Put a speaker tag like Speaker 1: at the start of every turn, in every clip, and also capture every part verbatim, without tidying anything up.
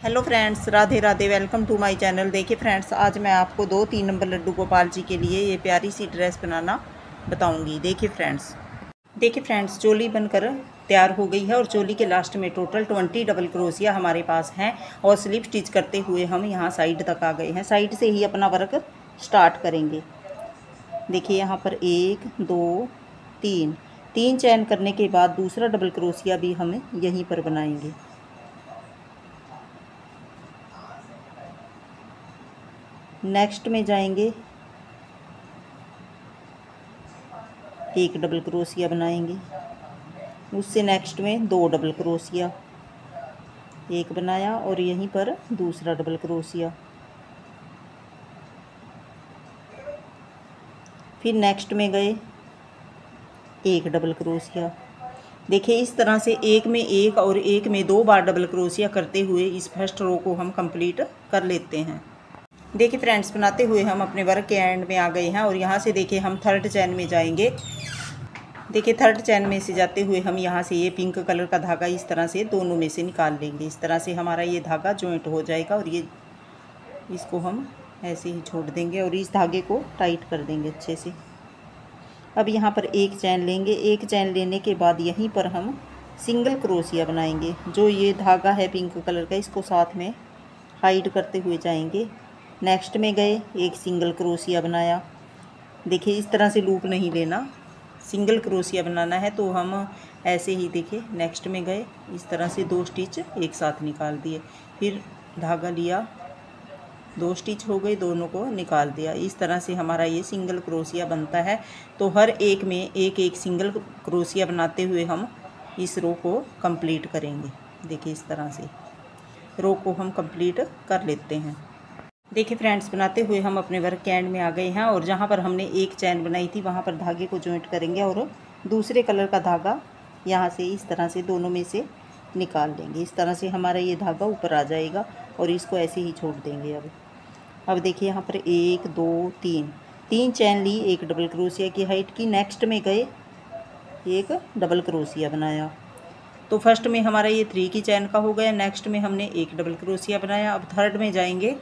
Speaker 1: Hello friends, Radhe Radhe. Welcome to my channel. देखिए friends, आज मैं आपको दो तीन नंबर लड्डू गोपाल जी के लिए ये प्यारी सी ड्रेस बनाना बताऊंगी। देखिए फ्रेंड्स देखिए फ्रेंड्स चोली बनकर तैयार हो गई है और चोली के लास्ट में टोटल ट्वेंटी डबल क्रोशिया हमारे पास हैं और स्लिप स्टिच करते हुए हम यहाँ साइड तक आ गए हैं। साइड से ही अपना वर्क स्टार्ट करेंगे। देखिए यहाँ पर एक दो तीन तीन चैन करने के बाद दूसरा डबल क्रोशिया भी हम यहीं पर बनाएंगे। नेक्स्ट में जाएंगे, एक डबल क्रोशिया बनाएंगे। उससे नेक्स्ट में दो डबल क्रोशिया, एक बनाया और यहीं पर दूसरा डबल क्रोशिया। फिर नेक्स्ट में गए, एक डबल क्रोशिया। देखिए इस तरह से एक में एक और एक में दो बार डबल क्रोशिया करते हुए इस फर्स्ट रो को हम कंप्लीट कर लेते हैं। देखिए फ्रेंड्स, बनाते हुए हम अपने वर्क के एंड में आ गए हैं और यहाँ से देखिए हम थर्ड चैन में जाएंगे। देखिए थर्ड चैन में से जाते हुए हम यहाँ से ये पिंक कलर का धागा इस तरह से दोनों में से निकाल लेंगे। इस तरह से हमारा ये धागा जॉइंट हो जाएगा और ये इसको हम ऐसे ही छोड़ देंगे और इस धागे को टाइट कर देंगे अच्छे से। अब यहाँ पर एक चैन लेंगे। एक चैन लेने के बाद यहीं पर हम सिंगल क्रोशिया बनाएंगे। जो ये धागा है पिंक कलर का, इसको साथ में हाइड करते हुए जाएंगे। नेक्स्ट में गए, एक सिंगल क्रोशिया बनाया। देखिए इस तरह से लूप नहीं लेना, सिंगल क्रोशिया बनाना है तो हम ऐसे ही देखिए नेक्स्ट में गए, इस तरह से दो स्टिच एक साथ निकाल दिए। फिर धागा लिया, दो स्टिच हो गए, दोनों को निकाल दिया। इस तरह से हमारा ये सिंगल क्रोशिया बनता है। तो हर एक में एक एक सिंगल क्रोशिया बनाते हुए हम इस रो को कंप्लीट करेंगे। देखिए इस तरह से रो को हम कंप्लीट कर लेते हैं। देखिए फ्रेंड्स, बनाते हुए हम अपने वर्क के एंड में आ गए हैं और जहाँ पर हमने एक चैन बनाई थी वहाँ पर धागे को जॉइंट करेंगे और दूसरे कलर का धागा यहाँ से इस तरह से दोनों में से निकाल लेंगे। इस तरह से हमारा ये धागा ऊपर आ जाएगा और इसको ऐसे ही छोड़ देंगे। अब अब देखिए यहाँ पर एक दो तीन तीन चैन ली, एक डबल क्रोशिया की हाइट की। नेक्स्ट में गए, एक डबल क्रोशिया बनाया। तो फर्स्ट में हमारा ये थ्री की चैन का हो गया। नेक्स्ट में हमने एक डबल क्रोशिया बनाया। अब थर्ड में जाएंगे,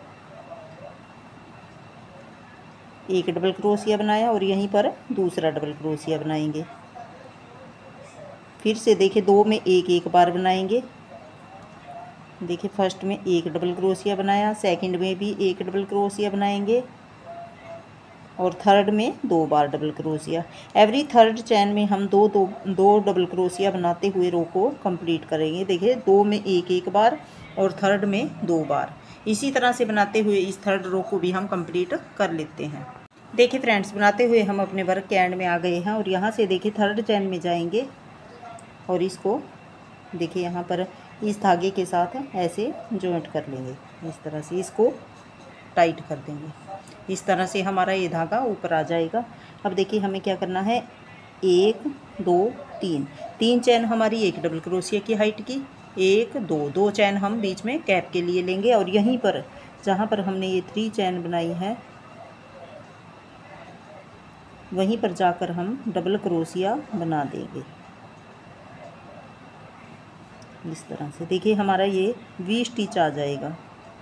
Speaker 1: एक डबल क्रोशिया बनाया और यहीं पर दूसरा डबल क्रोशिया बनाएंगे। फिर से देखिए दो में एक एक बार बनाएंगे। देखिए फर्स्ट में एक डबल क्रोशिया बनाया, सेकंड में भी एक डबल क्रोशिया बनाएंगे और थर्ड में दो बार double crochet. Every third chain में हम दो दो दो डबल क्रोशिया बनाते हुए रो को कंप्लीट करेंगे। देखिए दो में एक एक बार और थर्ड में दो बार। इसी तरह से बनाते हुए इस थर्ड रो को भी हम कंप्लीट कर लेते हैं। देखिए फ्रेंड्स, बनाते हुए हम अपने वर्क के एंड में आ गए हैं और यहाँ से देखिए थर्ड चैन में जाएंगे और इसको देखिए यहाँ पर इस धागे के साथ ऐसे जॉइंट कर लेंगे। इस तरह से इसको टाइट कर देंगे। इस तरह से हमारा ये धागा ऊपर आ जाएगा। अब देखिए हमें क्या करना है, एक दो तीन तीन चैन हमारी एक डबल क्रोशिया की हाइट की, एक दो दो चैन हम बीच में कैप के लिए लेंगे और यहीं पर जहाँ पर हमने ये थ्री चैन बनाई है वहीं पर जाकर हम डबल क्रोशिया बना देंगे। इस तरह से देखिए हमारा ये वी स्टिच आ जाएगा।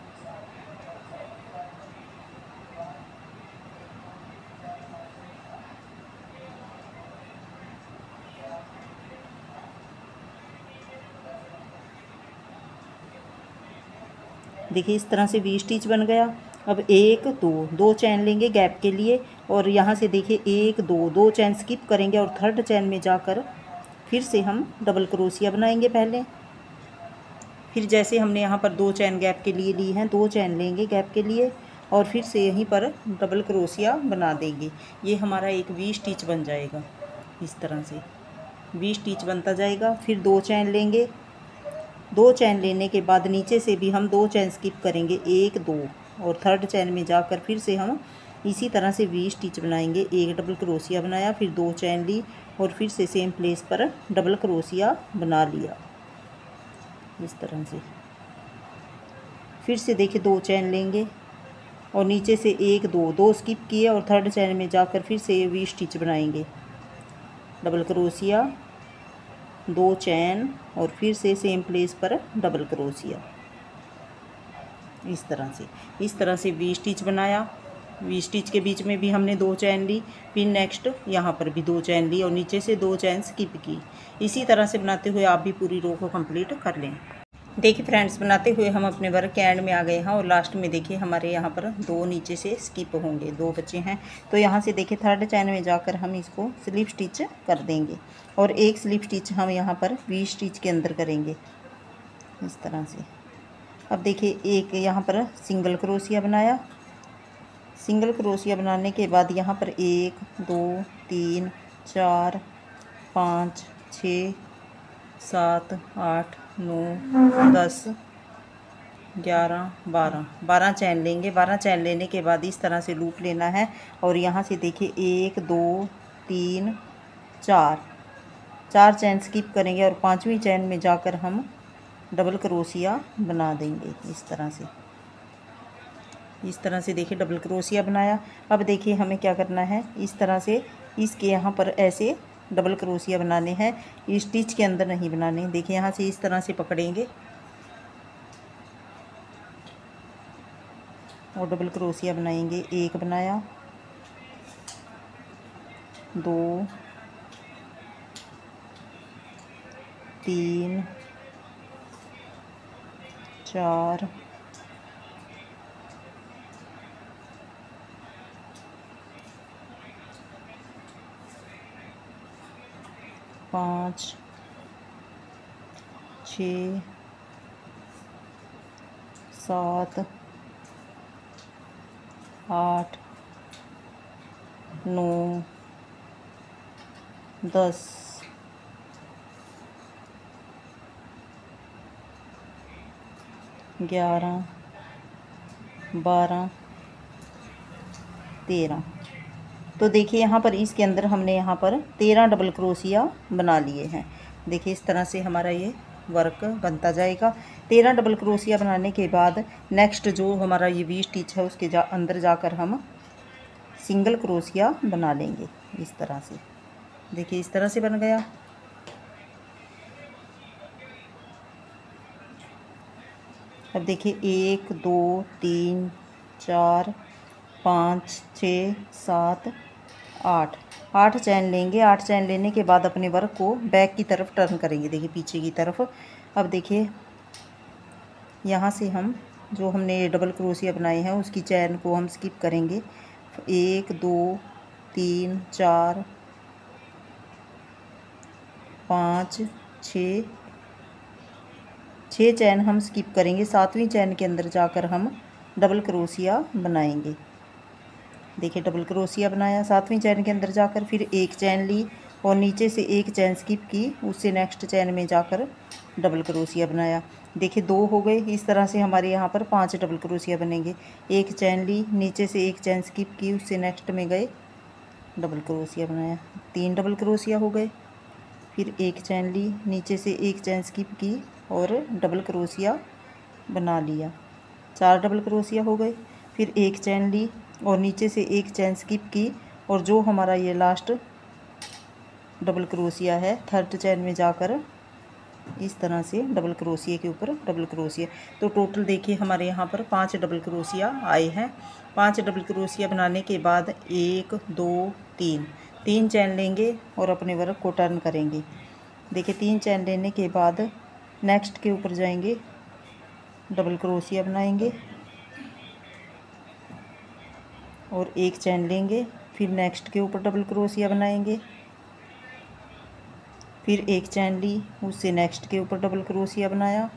Speaker 1: देखिए इस तरह से वी स्टिच बन गया। अब एक दो दो चैन लेंगे गैप के लिए और यहाँ से देखिए एक दो दो चैन स्किप करेंगे और थर्ड चैन में जाकर फिर से हम डबल क्रोशिया बनाएंगे पहले। फिर जैसे हमने यहाँ पर दो चैन गैप के लिए ली हैं, दो चैन लेंगे गैप के लिए और फिर से यहीं पर डबल क्रोशिया बना देंगे। ये हमारा एक वी स्टिच बन जाएगा। इस तरह से वी स्टिच बनता जाएगा। फिर दो चैन लेंगे, दो चैन लेने के बाद नीचे से भी हम दो चैन स्किप करेंगे, एक दो और थर्ड चैन में जाकर फिर से हम इसी तरह से वी स्टिच बनाएंगे। एक डबल क्रोशिया बनाया, फिर दो चैन ली और फिर से सेम प्लेस पर डबल क्रोशिया बना लिया। इस तरह से फिर से देखिए दो चैन लेंगे और नीचे से एक दो दो स्किप किए और थर्ड चैन में जाकर फिर से वी स्टिच बनाएंगे। डबल क्रोशिया, दो चैन और फिर से सेम प्लेस पर डबल क्रोशिया। इस तरह से इस तरह से वी स्टिच बनाया। वी स्टिच के बीच में भी हमने दो चैन ली, फिर नेक्स्ट यहाँ पर भी दो चैन ली और नीचे से दो चैन स्किप की। इसी तरह से बनाते हुए आप भी पूरी रो को कंप्लीट कर लें। देखिए फ्रेंड्स, बनाते हुए हम अपने वर्क के एंड में आ गए हैं और लास्ट में देखिए हमारे यहाँ पर दो नीचे से स्किप होंगे, दो बचे हैं। तो यहाँ से देखिए थर्ड चैन में जाकर हम इसको स्लिप स्टिच कर देंगे और एक स्लिप स्टिच हम यहाँ पर वी स्टिच के अंदर करेंगे इस तरह से। अब देखिए एक यहाँ पर सिंगल क्रोशिया बनाया। सिंगल क्रोशिया बनाने के बाद यहाँ पर एक दो तीन चार पाँच छः सात आठ नौ दस ग्यारह बारह बारह चैन लेंगे। बारह चैन लेने के बाद इस तरह से लूप लेना है और यहाँ से देखिए एक दो तीन चार चार चैन स्किप करेंगे और पांचवी चैन में जाकर हम डबल क्रोशिया बना देंगे इस तरह से। इस तरह से देखिए डबल क्रोशिया बनाया। अब देखिए हमें क्या करना है, इस तरह से इसके यहाँ पर ऐसे डबल क्रोशिया बनाने हैं, स्टिच के अंदर नहीं बनाने। देखिए यहाँ से इस तरह से पकड़ेंगे और डबल क्रोशिया बनाएंगे। एक बनाया, दो तीन चार पाँच छः सात आठ नौ दस ग्यारह बारह तेरह। तो देखिए यहाँ पर इसके अंदर हमने यहाँ पर तेरह डबल क्रोशिया बना लिए हैं। देखिए इस तरह से हमारा ये वर्क बनता जाएगा। तेरह डबल क्रोशिया बनाने के बाद नेक्स्ट जो हमारा ये वी स्टिच है उसके जा अंदर जाकर हम सिंगल क्रोशिया बना लेंगे इस तरह से। देखिए इस तरह से बन गया। अब देखिए एक दो तीन चार पाँच छः सात आठ आठ चैन लेंगे। आठ चैन लेने के बाद अपने वर्क को बैक की तरफ टर्न करेंगे, देखिए पीछे की तरफ। अब देखिए यहाँ से हम जो हमने डबल क्रोशिया बनाए हैं उसकी चैन को हम स्किप करेंगे। एक दो तीन चार पाँच छः छः चैन हम स्किप करेंगे। सातवीं चैन के अंदर जाकर हम डबल क्रोशिया बनाएंगे। देखिए डबल क्रोशिया बनाया, सातवीं चैन के अंदर जाकर फिर एक चैन ली और नीचे से एक चैन स्किप की, उससे नेक्स्ट चैन में जाकर डबल क्रोशिया बनाया। देखिए दो हो गए। इस तरह से हमारे यहाँ पर पांच डबल क्रोशिया बनेंगे। एक चैन ली, नीचे से एक चैन स्किप की, उससे नेक्स्ट में गए डबल क्रोशिया बनाया। तीन डबल क्रोशिया हो गए। फिर एक चैन ली, नीचे से एक चैन स्किप की और डबल क्रोशिया बना लिया। चार डबल क्रोशिया हो गए। फिर एक चैन ली और नीचे से एक चैन स्किप की और जो हमारा ये लास्ट डबल क्रोशिया है थर्ड चैन में जाकर इस तरह से डबल क्रोशिया के ऊपर डबल क्रोशिया। तो टोटल देखिए हमारे यहाँ पर पांच डबल क्रोशिया आए हैं। पांच डबल क्रोशिया बनाने के बाद एक दो तीन तीन चैन लेंगे और अपने वर्क को टर्न करेंगे। देखिए तीन चैन लेने के बाद नेक्स्ट के ऊपर जाएंगे, डबल क्रोशिया बनाएंगे और एक चैन लेंगे। फिर नेक्स्ट के ऊपर डबल क्रोशिया बनाएंगे। फिर एक चैन ली, उससे नेक्स्ट के ऊपर डबल क्रोशिया बनाया।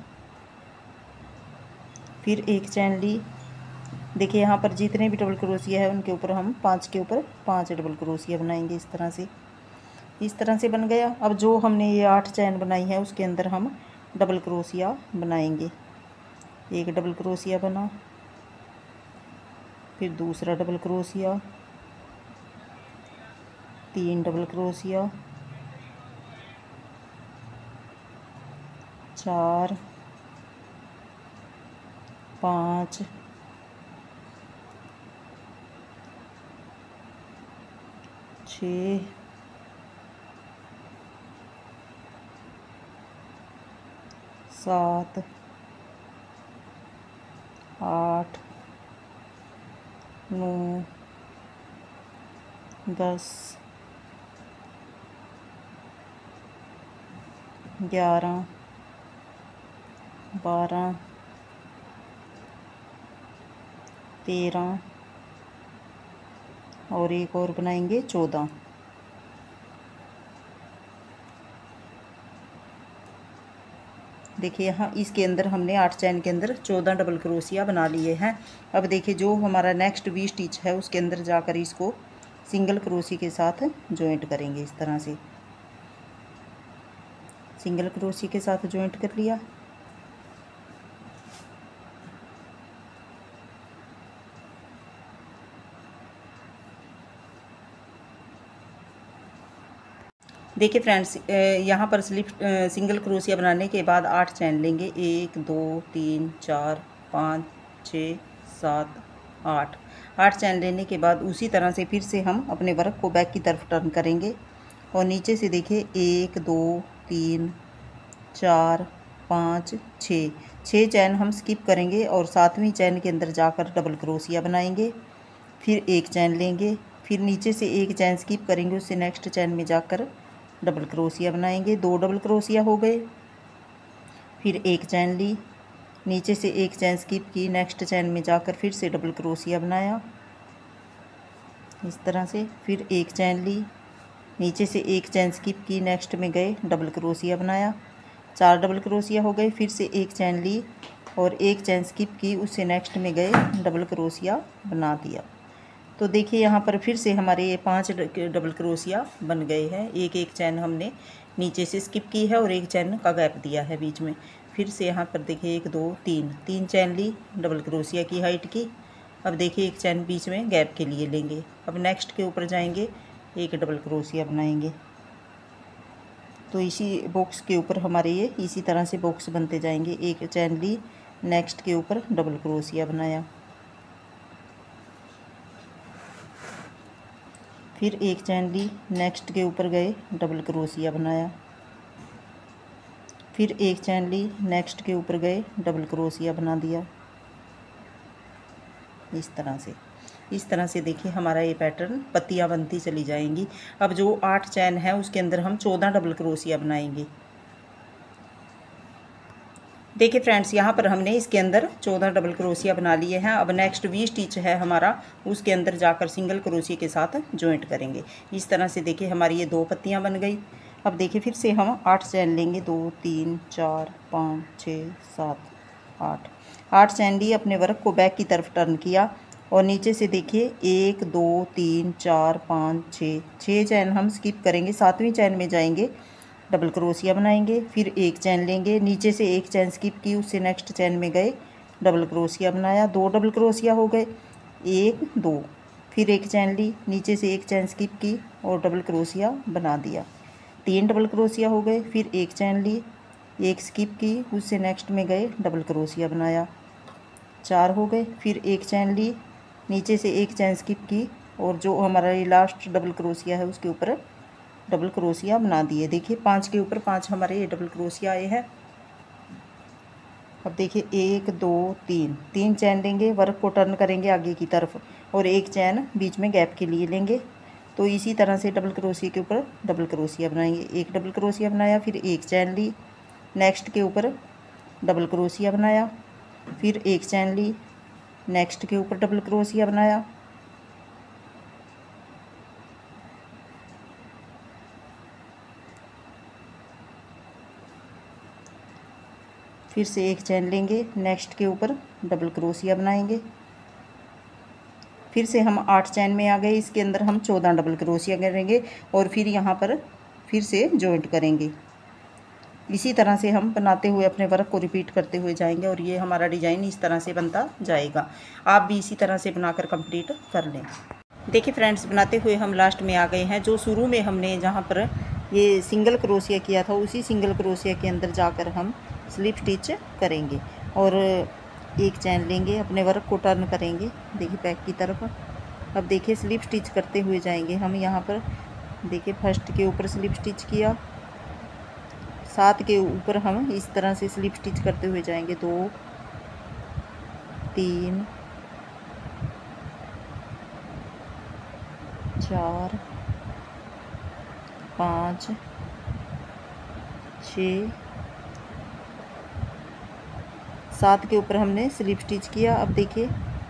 Speaker 1: फिर एक चैन ली। देखिए यहाँ पर जितने भी डबल क्रोशिया है उनके ऊपर हम पांच के ऊपर पांच डबल क्रोशिया बनाएंगे इस तरह से। इस तरह से बन गया। अब जो हमने ये आठ चैन बनाई है उसके अंदर हम डबल क्रोशिया बनाएंगे। एक डबल क्रोशिया बना, फिर दूसरा डबल क्रोशिया, तीन डबल क्रोशिया, चार पाँच छः सात नौ, दस, ग्यारह, बारह, तेरह और एक और बनाएंगे चौदह। देखिए यहाँ इसके अंदर हमने आठ चैन के अंदर चौदह डबल क्रोशिया बना लिए हैं। अब देखिए जो हमारा नेक्स्ट वी स्टिच है उसके अंदर जाकर इसको सिंगल क्रोशी के साथ जॉइंट करेंगे। इस तरह से सिंगल क्रोशी के साथ जॉइंट कर लिया। देखिए फ्रेंड्स, यहाँ पर स्लिप सिंगल क्रोशिया बनाने के बाद आठ चैन लेंगे। एक, दो, तीन, चार, पाँच, छः, सात, आठ। आठ चैन लेने के बाद उसी तरह से फिर से हम अपने वर्क को बैक की तरफ टर्न करेंगे और नीचे से देखिए एक, दो, तीन, चार, पाँच, छः। छः चैन हम स्किप करेंगे और सातवीं चैन के अंदर जाकर डबल क्रोशिया बनाएंगे। फिर एक चैन लेंगे, फिर नीचे से एक चैन स्किप करेंगे, उससे नेक्स्ट चैन में जाकर डबल क्रोशिया बनाएंगे। दो डबल क्रोशिया हो गए। फिर एक चैन ली, नीचे से एक चैन स्किप की, नेक्स्ट चैन में जाकर फिर से डबल क्रोशिया बनाया इस तरह से। फिर एक चैन ली, नीचे से एक चैन स्किप की, नेक्स्ट में गए डबल क्रोशिया बनाया। चार डबल क्रोशिया हो गए। फिर से एक चैन ली और एक चैन स्किप की, उससे नेक्स्ट में गए डबल क्रोशिया बना दिया। तो देखिए यहाँ पर फिर से हमारे ये पांच डबल क्रोशिया बन गए हैं। एक एक चैन हमने नीचे से स्किप की है और एक चैन का गैप दिया है बीच में। फिर से यहाँ पर देखिए एक, दो, तीन तीन चैन ली डबल क्रोशिया की हाइट की। अब देखिए एक चैन बीच में गैप के लिए लेंगे। अब नेक्स्ट के ऊपर जाएंगे, एक डबल क्रोशिया बनाएंगे। तो इसी बॉक्स के ऊपर हमारे ये इसी तरह से बॉक्स बनते जाएंगे। एक चैन ली, नेक्स्ट के ऊपर डबल क्रोशिया बनाया। फिर एक चैन ली, नेक्स्ट के ऊपर गए डबल क्रोशिया बनाया। फिर एक चैन ली, नेक्स्ट के ऊपर गए डबल क्रोशिया बना दिया इस तरह से। इस तरह से देखिए हमारा ये पैटर्न पत्तियां बनती चली जाएंगी। अब जो आठ चैन है उसके अंदर हम चौदह डबल क्रोशिया बनाएंगे। देखिए फ्रेंड्स, यहाँ पर हमने इसके अंदर चौदह डबल क्रोशिया बना लिए हैं। अब नेक्स्ट वी स्टिच है हमारा, उसके अंदर जाकर सिंगल क्रोशिया के साथ जॉइंट करेंगे। इस तरह से देखिए हमारी ये दो पत्तियाँ बन गई। अब देखिए फिर से हम आठ चैन लेंगे। दो, तीन, चार, पाँच, छः, सात, आठ। आठ चैन लिए, अपने वर्क को बैक की तरफ टर्न किया और नीचे से देखिए एक, दो, तीन, चार, पाँच, छः। छः चैन हम स्किप करेंगे, सातवीं चैन में जाएंगे, डबल क्रोशिया बनाएंगे। फिर एक चैन लेंगे, नीचे से एक चैन स्किप की, उससे नेक्स्ट चैन में गए डबल क्रोशिया बनाया। दो डबल क्रोशिया हो गए। एक, दो। फिर एक चैन ली, नीचे से एक चैन स्किप की और डबल क्रोशिया बना दिया। तीन डबल क्रोशिया हो गए। फिर एक चैन ली, एक स्किप की, उससे नेक्स्ट में गए डबल क्रोशिया बनाया। चार हो गए। फिर एक चैन ली, नीचे से एक चैन स्किप की और जो हमारा ये लास्ट डबल क्रोशिया है उसके ऊपर डबल क्रोशिया बना दिए। देखिए पांच के ऊपर पांच हमारे ये डबल क्रोशिया आए हैं। अब देखिए एक, दो, तीन तीन चैन लेंगे, वर्क को टर्न करेंगे आगे की तरफ और एक चैन बीच में गैप के लिए लेंगे। तो इसी तरह से डबल क्रोशिया के ऊपर डबल क्रोशिया बनाएंगे। एक डबल क्रोशिया बनाया, फिर एक चैन ली, नेक्स्ट के ऊपर डबल क्रोशिया बनाया। फिर एक चैन ली, नेक्स्ट के ऊपर डबल क्रोशिया बनाया। फिर से एक चैन लेंगे, नेक्स्ट के ऊपर डबल क्रोशिया बनाएंगे। फिर से हम आठ चैन में आ गए। इसके अंदर हम चौदह डबल क्रोशिया करेंगे और फिर यहाँ पर फिर से जॉइंट करेंगे। इसी तरह से हम बनाते हुए अपने वर्क को रिपीट करते हुए जाएंगे और ये हमारा डिज़ाइन इस तरह से बनता जाएगा। आप भी इसी तरह से बनाकर कंप्लीट कर लें। देखिए फ्रेंड्स, बनाते हुए हम लास्ट में आ गए हैं। जो शुरू में हमने जहाँ पर ये सिंगल क्रोशिया किया था उसी सिंगल क्रोशिया के अंदर जाकर हम स्लिप स्टिच करेंगे और एक चैन लेंगे, अपने वर्क को टर्न करेंगे देखिए बैक की तरफ। अब देखिए स्लिप स्टिच करते हुए जाएंगे हम। यहाँ पर देखिए फर्स्ट के ऊपर स्लिप स्टिच किया, सात के ऊपर हम इस तरह से स्लिप स्टिच करते हुए जाएंगे। दो, तीन, चार, पाँच, छः, सात के ऊपर हमने स्लिप स्टिच किया। अब देखिए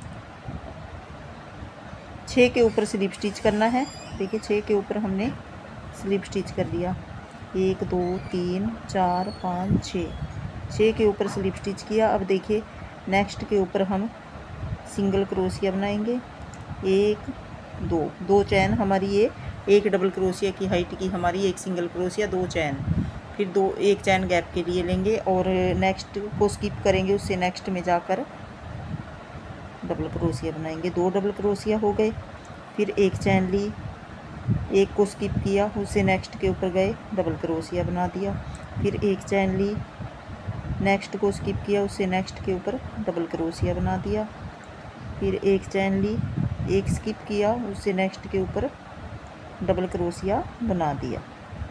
Speaker 1: छः के ऊपर स्लिप स्टिच करना है। देखिए छः के ऊपर हमने स्लिप स्टिच कर दिया। एक, दो, तीन, चार, पाँच, छः, छः के ऊपर स्लिप स्टिच किया। अब देखिए नेक्स्ट के ऊपर हम सिंगल क्रोशिया बनाएंगे। एक, दो, दो चैन हमारी ये एक डबल क्रोशिया की हाइट की हमारी एक सिंगल क्रोशिया, दो चैन, फिर दो एक चैन गैप के लिए लेंगे और नेक्स्ट को स्किप करेंगे, उससे नेक्स्ट में जाकर डबल क्रोशिया बनाएंगे। दो डबल क्रोशिया हो गए, फिर एक चैन ली, एक को स्किप किया, उससे नेक्स्ट के ऊपर गए, डबल क्रोशिया बना दिया। फिर एक चैन ली, नेक्स्ट को स्किप किया, उससे नेक्स्ट के ऊपर डबल क्रोशिया बना दिया। फिर एक चैन ली, एक स्किप किया, उससे नेक्स्ट के ऊपर डबल क्रोशिया बना दिया।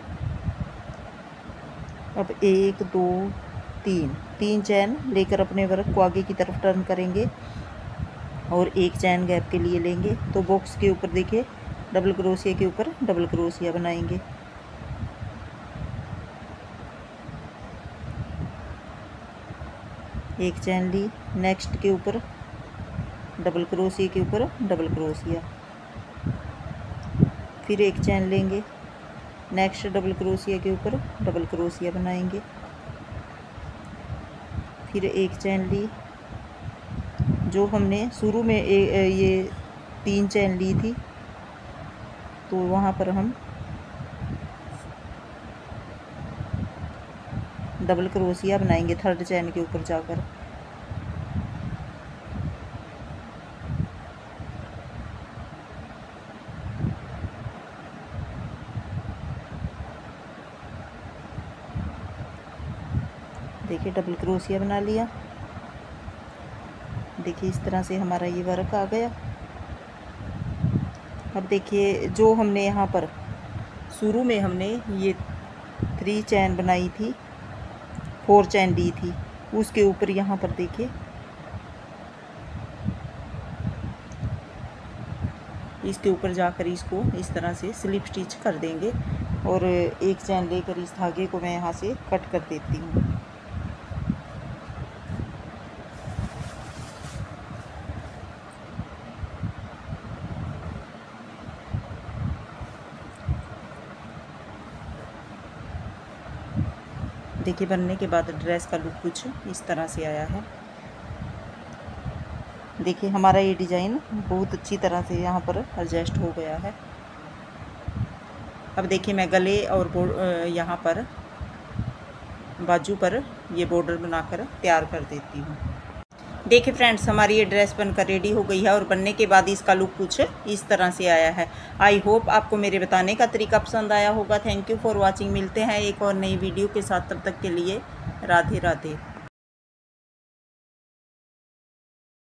Speaker 1: अब एक, दो, तीन, तीन चैन लेकर अपने वर्क को आगे की तरफ टर्न करेंगे और एक चैन गैप के लिए लेंगे। तो बॉक्स के ऊपर देखिए डबल क्रोशिया के ऊपर डबल क्रोशिया बनाएंगे। एक चैन ली, नेक्स्ट के ऊपर डबल क्रोशिया के ऊपर डबल क्रोशिया, फिर एक चैन लेंगे, नेक्स्ट डबल क्रोशिया के ऊपर डबल क्रोशिया बनाएंगे। फिर एक चैन ली, जो हमने शुरू में ए, ये तीन चैन ली थी तो वहाँ पर हम डबल क्रोशिया बनाएंगे थर्ड चैन के ऊपर जाकर। देखिए डबल क्रोशिया बना लिया। देखिए इस तरह से हमारा ये वर्क आ गया। अब देखिए जो हमने यहाँ पर शुरू में हमने ये थ्री चैन बनाई थी, फोर चैन ली थी, उसके ऊपर यहाँ पर देखिए इसके ऊपर जाकर इसको इस तरह से स्लिप स्टिच कर देंगे और एक चैन लेकर इस धागे को मैं यहाँ से कट कर देती हूँ। देखिए बनने के बाद ड्रेस का लुक कुछ इस तरह से आया है। देखिए हमारा ये डिज़ाइन बहुत अच्छी तरह से यहाँ पर एडजस्ट हो गया है। अब देखिए मैं गले और यहाँ पर बाजू पर ये बॉर्डर बनाकर तैयार कर देती हूँ। देखिए फ्रेंड्स हमारी ये ड्रेस बनकर रेडी हो गई है और बनने के बाद इसका लुक कुछ इस तरह से आया है। आई होप आपको मेरे बताने का तरीका पसंद आया होगा। Thank you for watching. मिलते हैं एक और नई वीडियो के साथ, तब तक के लिए राधे राधे।